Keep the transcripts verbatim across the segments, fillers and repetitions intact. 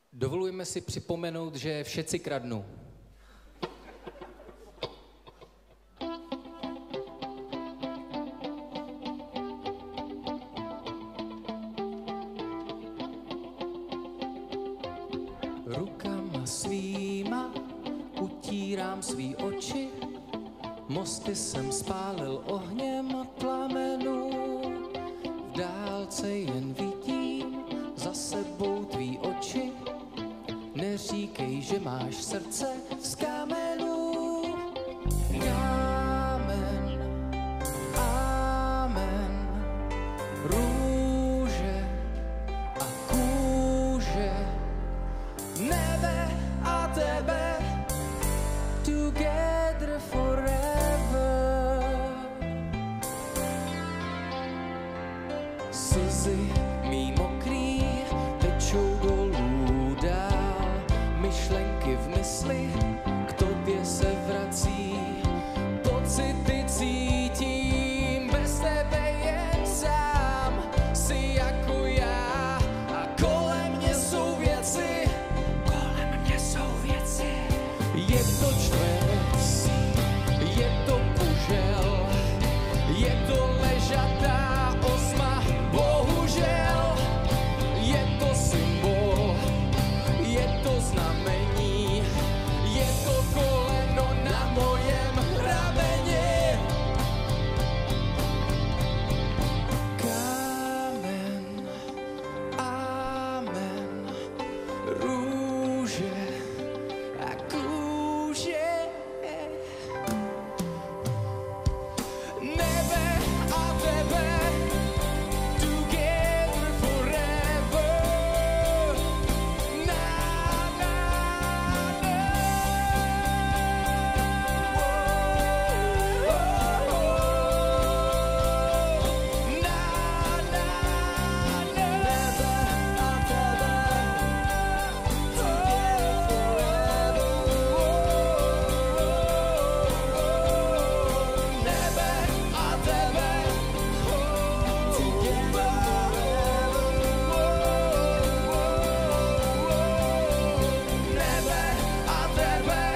Dovolujeme si připomenout, že všetci kradnou. Rukama svýma utírám svý oči, mosty jsem spálil ohněm plamenů. V dálce jen vidím za sebou tvý oči, neříkej, že máš srdce z kamenů. Kámen, amen, růže a kůže, nebe a tebe, together forever. Slzy mý mokrý tečou dolů dál, myšlenky v mysli k tobě se vrací, pocity cítím, bez tebe jen sám, jsi jako já a kolem mě jsou věci, kolem mě jsou věci. Je to čtverec, je to kužel, je to ležatá osma, bohužel, je to symbol, je to znamení, je to koleno na mojem rameni. Kámen, amen, růže a kůže, nebe a tebe, together forever. Na, na, na. Oh, oh, oh. Na, na, na. Nebe a tebe, together forever. Nebe a tebe, together forever. Nebe a tebe,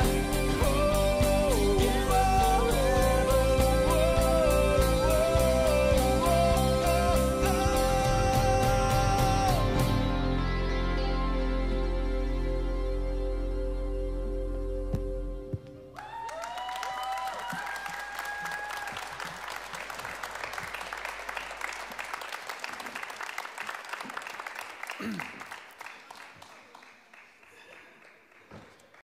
together.